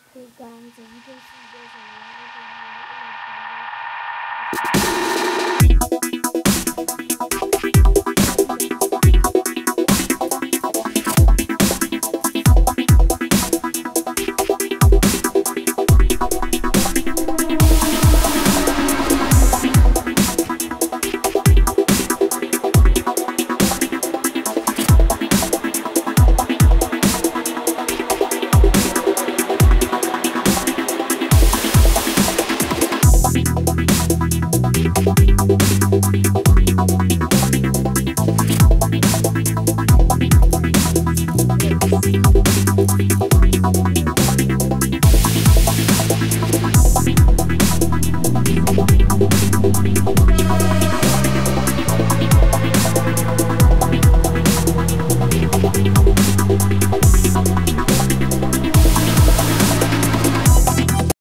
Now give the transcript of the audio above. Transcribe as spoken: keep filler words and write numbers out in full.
Hey guys, as you can see, there's a lot of them here in my brother.